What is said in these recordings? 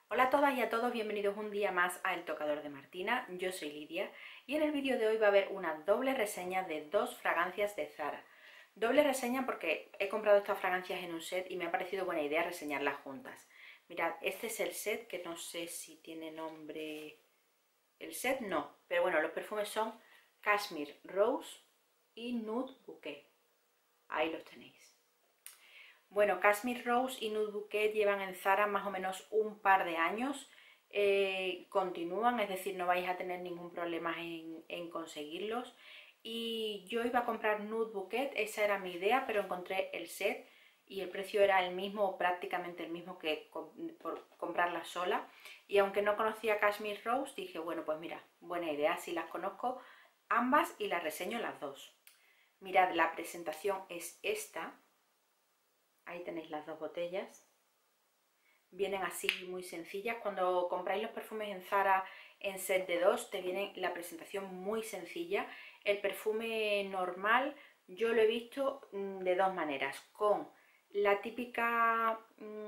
Hola a todas y a todos, bienvenidos un día más a El Tocador de Martina. Yo soy Lidia y en el vídeo de hoy va a haber una doble reseña de dos fragancias de Zara. Doble reseña porque he comprado estas fragancias en un set y me ha parecido buena idea reseñarlas juntas. Mirad, este es el set que no sé si tiene nombre... El set no, pero bueno, los perfumes son Cashmere Rose y Nude Bouquet. Ahí los tenéis. Bueno, Cashmere Rose y Nude Bouquet llevan en Zara más o menos un par de años. Continúan, es decir, no vais a tener ningún problema en conseguirlos. Y yo iba a comprar Nude Bouquet, esa era mi idea, pero encontré el set y el precio era el mismo o prácticamente el mismo que por comprarla sola. Y aunque no conocía Cashmere Rose, dije, bueno, pues mira, buena idea, si las conozco ambas y las reseño las dos. Mirad, la presentación es esta. Ahí tenéis las dos botellas. Vienen así muy sencillas. Cuando compráis los perfumes en Zara en set de dos, te viene la presentación muy sencilla. El perfume normal yo lo he visto de dos maneras. Con la típica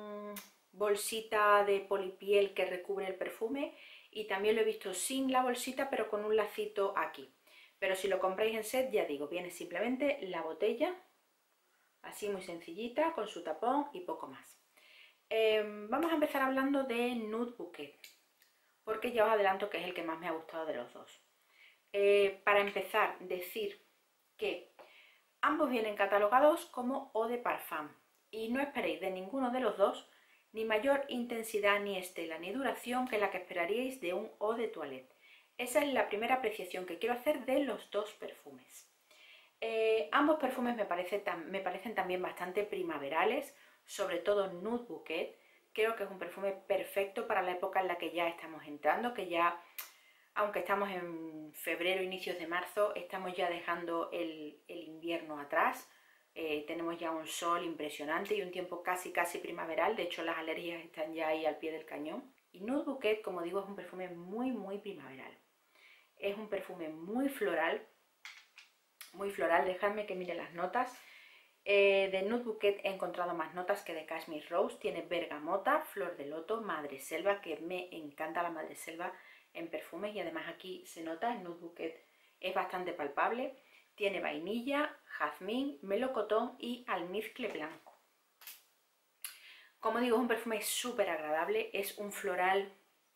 bolsita de polipiel que recubre el perfume, y también lo he visto sin la bolsita pero con un lacito aquí. Pero si lo compráis en set, ya digo, viene simplemente la botella así muy sencillita, con su tapón y poco más. Vamos a empezar hablando de Nude Bouquet, porque ya os adelanto que es el que más me ha gustado de los dos. Para empezar, decir que ambos vienen catalogados como Eau de Parfum, y no esperéis de ninguno de los dos ni mayor intensidad, ni estela, ni duración que la que esperaríais de un Eau de Toilette. Esa es la primera apreciación que quiero hacer de los dos perfumes. Ambos perfumes me parecen también bastante primaverales, sobre todo Nude Bouquet. Creo que es un perfume perfecto para la época en la que ya estamos entrando, que ya, aunque estamos en febrero, inicios de marzo, estamos ya dejando el invierno atrás. Tenemos ya un sol impresionante y un tiempo casi primaveral. De hecho, las alergias están ya ahí al pie del cañón. Y Nude Bouquet, como digo, es un perfume muy primaveral. Es un perfume muy floral, dejadme que mire las notas. De Nude Bouquet he encontrado más notas que de Cashmere Rose. Tiene bergamota, flor de loto, madreselva, que me encanta la madreselva en perfumes, y además aquí se nota, el Nude Bouquet es bastante palpable. Tiene vainilla, jazmín, melocotón y almizcle blanco. Como digo, es un perfume súper agradable, es un floral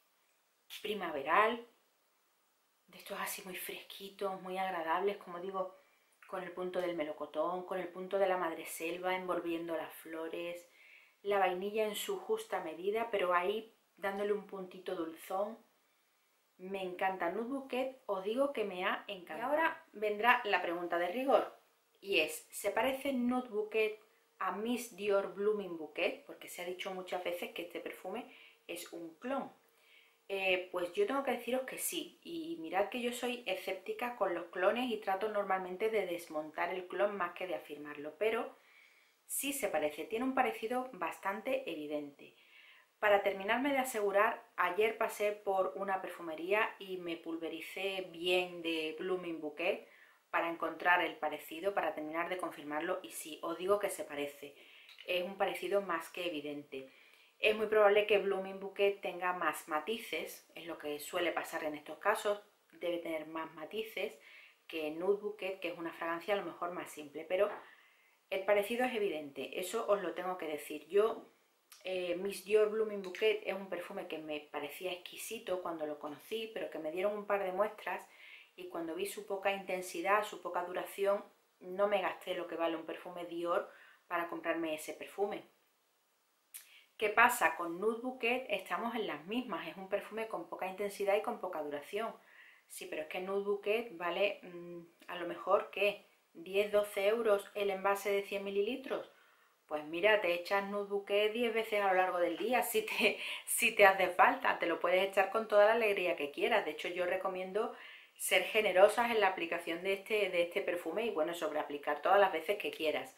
primaveral, de estos así muy fresquitos, muy agradables, como digo, con el punto del melocotón, con el punto de la madreselva envolviendo las flores, la vainilla en su justa medida, pero ahí dándole un puntito dulzón. Me encanta Nude Bouquet, os digo que me ha encantado. Y ahora vendrá la pregunta de rigor, y es, ¿se parece Nude Bouquet a Miss Dior Blooming Bouquet? Porque se ha dicho muchas veces que este perfume es un clon. Pues yo tengo que deciros que sí, y mirad que yo soy escéptica con los clones y trato normalmente de desmontar el clon más que de afirmarlo, pero sí se parece, tiene un parecido bastante evidente. Para terminarme de asegurar, ayer pasé por una perfumería y me pulvericé bien de Blooming Bouquet para encontrar el parecido, para terminar de confirmarlo, y sí, os digo que se parece, es un parecido más que evidente. Es muy probable que Blooming Bouquet tenga más matices, es lo que suele pasar en estos casos, debe tener más matices que Nude Bouquet, que es una fragancia a lo mejor más simple, pero el parecido es evidente, eso os lo tengo que decir. Yo, Miss Dior Blooming Bouquet es un perfume que me parecía exquisito cuando lo conocí, pero que me dieron un par de muestras y cuando vi su poca intensidad, su poca duración, no me gasté lo que vale un perfume Dior para comprarme ese perfume. ¿Qué pasa? Con Nude Bouquet estamos en las mismas, es un perfume con poca intensidad y con poca duración. Sí, pero es que Nude Bouquet vale a lo mejor, ¿qué? 10-12 euros el envase de 100 mililitros. Pues mira, te echas Nude Bouquet 10 veces a lo largo del día si te hace falta. Te lo puedes echar con toda la alegría que quieras. De hecho, yo recomiendo ser generosas en la aplicación de este perfume y bueno, sobre aplicar todas las veces que quieras.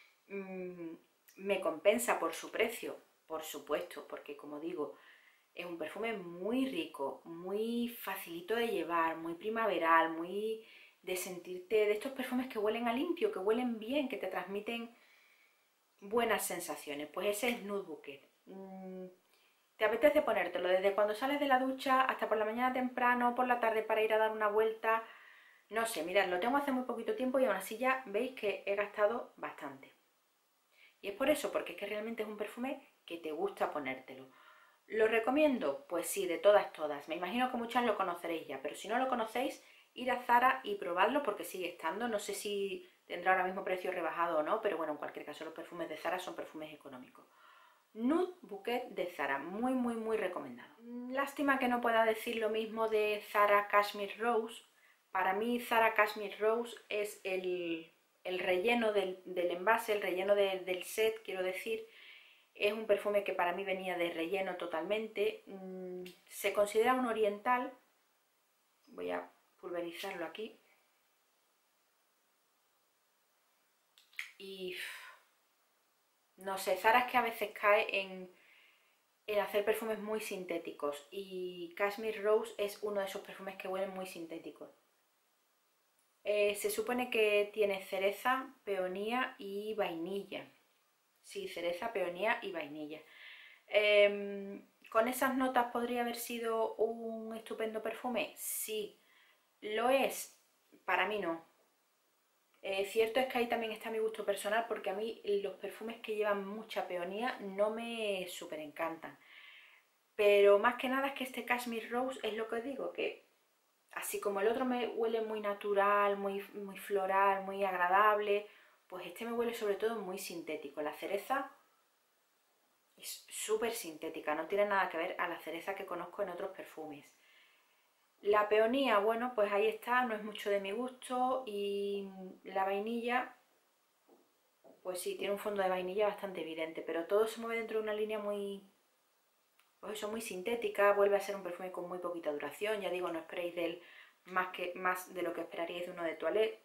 Me compensa por su precio, por supuesto, porque como digo, es un perfume muy rico, muy facilito de llevar, muy primaveral, muy de sentirte, de estos perfumes que huelen a limpio, que huelen bien, que te transmiten buenas sensaciones. Pues ese es Nude Bouquet. te apetece ponértelo desde cuando sales de la ducha hasta por la mañana temprano, por la tarde para ir a dar una vuelta. No sé, mirad, lo tengo hace muy poquito tiempo y aún así ya veis que he gastado bastante. Y es por eso, porque es que realmente es un perfume que te gusta ponértelo. ¿Lo recomiendo? Pues sí, de todas, todas. Me imagino que muchas lo conoceréis ya, pero si no lo conocéis, ir a Zara y probadlo porque sigue estando. No sé si tendrá ahora mismo precio rebajado o no, pero bueno, en cualquier caso los perfumes de Zara son perfumes económicos. Nude Bouquet de Zara, muy muy muy recomendado. Lástima que no pueda decir lo mismo de Zara Cashmere Rose. Para mí Zara Cashmere Rose es el relleno del envase, el relleno del set, quiero decir. Es un perfume que para mí venía de relleno totalmente. Se considera un oriental. Voy a pulverizarlo aquí. Y no sé, Zara es que a veces cae en hacer perfumes muy sintéticos. Y Cashmere Rose es uno de esos perfumes que huelen muy sintéticos. Se supone que tiene cereza, peonía y vainilla. Sí, cereza, peonía y vainilla. ¿Con esas notas podría haber sido un estupendo perfume? Sí. ¿Lo es? Para mí no. Cierto es que ahí también está mi gusto personal porque a mí los perfumes que llevan mucha peonía no me súper encantan. Pero más que nada es que este Cashmere Rose es lo que os digo, que así como el otro me huele muy natural, muy floral, muy agradable, pues este me huele sobre todo muy sintético. La cereza es súper sintética, no tiene nada que ver a la cereza que conozco en otros perfumes. La peonía, bueno, pues ahí está, no es mucho de mi gusto. Y la vainilla, pues sí, tiene un fondo de vainilla bastante evidente, pero todo se mueve dentro de una línea muy, pues eso, muy sintética. Vuelve a ser un perfume con muy poquita duración, ya digo, no esperéis de él más de lo que esperaríais de uno de toilette.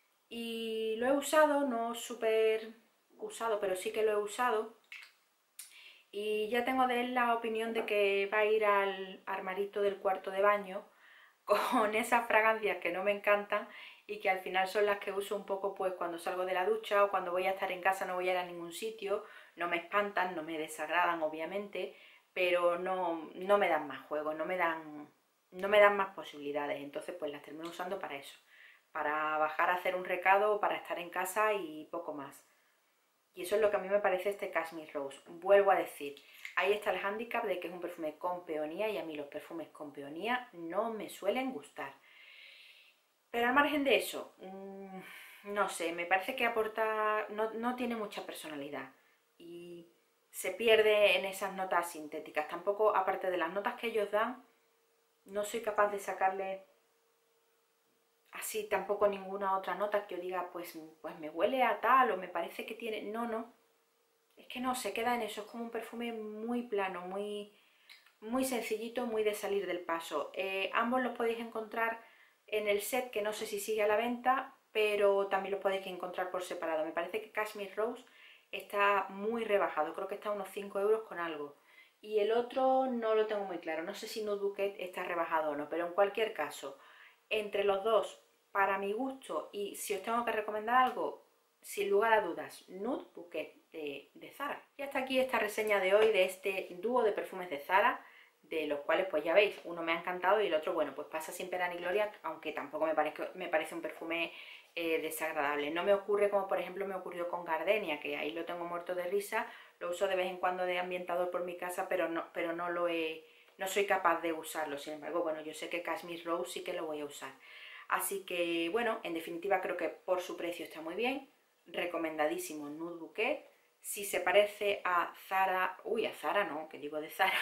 Y lo he usado, no súper usado, pero sí que lo he usado. Y ya tengo de él la opinión de que va a ir al armarito del cuarto de baño con esas fragancias que no me encantan y que al final son las que uso un poco pues cuando salgo de la ducha o cuando voy a estar en casa. No voy a ir a ningún sitio, no me espantan, no me desagradan obviamente, pero no me dan más juego, no me dan más posibilidades. Entonces pues las termino usando para eso, para bajar a hacer un recado, para estar en casa y poco más. Y eso es lo que a mí me parece este Cashmere Rose. Vuelvo a decir, ahí está el hándicap de que es un perfume con peonía y a mí los perfumes con peonía no me suelen gustar. Pero al margen de eso, no sé, me parece que aporta, no tiene mucha personalidad y se pierde en esas notas sintéticas. Tampoco, aparte de las notas que ellos dan, no soy capaz de sacarle así tampoco ninguna otra nota que yo diga, pues me huele a tal o me parece que tiene... No. Es que no, se queda en eso, es como un perfume muy plano, muy sencillito, muy de salir del paso. Ambos los podéis encontrar en el set, que no sé si sigue a la venta, pero también los podéis encontrar por separado. Me parece que Cashmere Rose está muy rebajado, creo que está a unos 5 euros con algo. Y el otro no lo tengo muy claro, no sé si Nude Bouquet está rebajado o no, pero en cualquier caso, entre los dos, para mi gusto, y si os tengo que recomendar algo, sin lugar a dudas, Nude Bouquet de Zara. Y hasta aquí esta reseña de hoy de este dúo de perfumes de Zara, de los cuales pues ya veis, uno me ha encantado y el otro, bueno, pues pasa sin pena ni gloria, aunque tampoco me parece un perfume desagradable. No me ocurre como por ejemplo me ocurrió con Gardenia, que ahí lo tengo muerto de risa, lo uso de vez en cuando de ambientador por mi casa, pero no soy capaz de usarlo. Sin embargo, bueno, yo sé que Cashmere Rose sí que lo voy a usar. Así que, bueno, en definitiva creo que por su precio está muy bien. Recomendadísimo Nude Bouquet. Si se parece a Zara, a Zara no, que digo de Zara,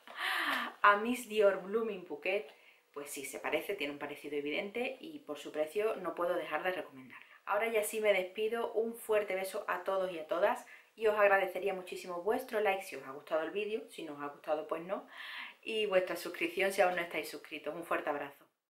a Miss Dior Blooming Bouquet, pues sí, se parece, tiene un parecido evidente y por su precio no puedo dejar de recomendarla. Ahora ya sí me despido, un fuerte beso a todos y a todas y os agradecería muchísimo vuestro like si os ha gustado el vídeo, si no os ha gustado pues no, y vuestra suscripción si aún no estáis suscritos. Un fuerte abrazo.